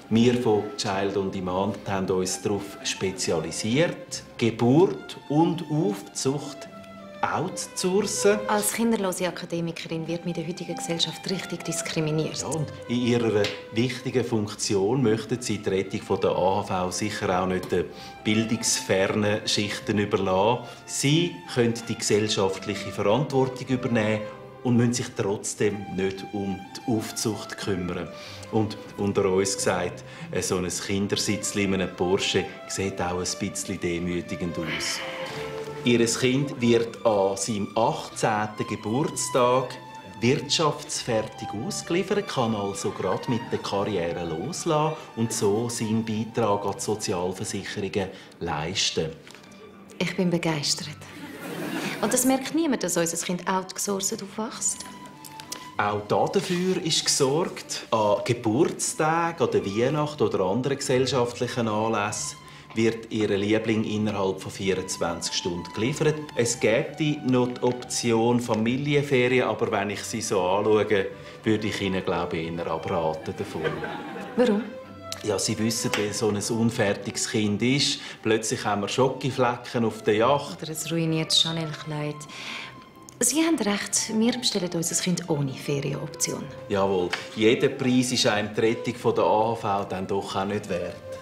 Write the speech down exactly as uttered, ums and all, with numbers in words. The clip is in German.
Wir von Child on Demand haben uns darauf spezialisiert, Geburt und Aufzucht outzusourcen. Als kinderlose Akademikerin wird man in der heutigen Gesellschaft richtig diskriminiert. Ja, und in ihrer wichtigen Funktion möchten sie die Rettung der A H V sicher auch nicht den bildungsfernen Schichten überlassen. Sie können die gesellschaftliche Verantwortung übernehmen und müssen sich trotzdem nicht um die Aufzucht kümmern. Und unter uns gesagt, so ein Kindersitzchen in einem Porsche sieht auch ein bisschen demütigend aus. Ihr Kind wird an seinem achtzehnten Geburtstag wirtschaftsfertig ausgeliefert, kann also gerade mit der Karriere loslassen und so seinen Beitrag an die Sozialversicherungen leisten. Ich bin begeistert. Und das merkt niemand, dass unser Kind outgesourcet aufwächst. Auch dafür ist gesorgt. An Geburtstagen, an der Weihnacht oder anderen gesellschaftlichen Anlässen wird ihr Liebling innerhalb von vierundzwanzig Stunden geliefert. Es gäbe noch die Option Familienferien, aber wenn ich sie so anschaue, würde ich Ihnen, glaube ich, eher abraten davon. Warum? Ja, Sie wissen, wie so ein unfertiges Kind ist. Plötzlich haben wir Schokoflecken auf der Yacht. Oder ein ruiniertes Chanel-Kleid. Sie haben recht, wir bestellen unser Kind ohne Ferienoption. Jawohl, jeder Preis ist einem die Rettung der A H V dann doch auch nicht wert.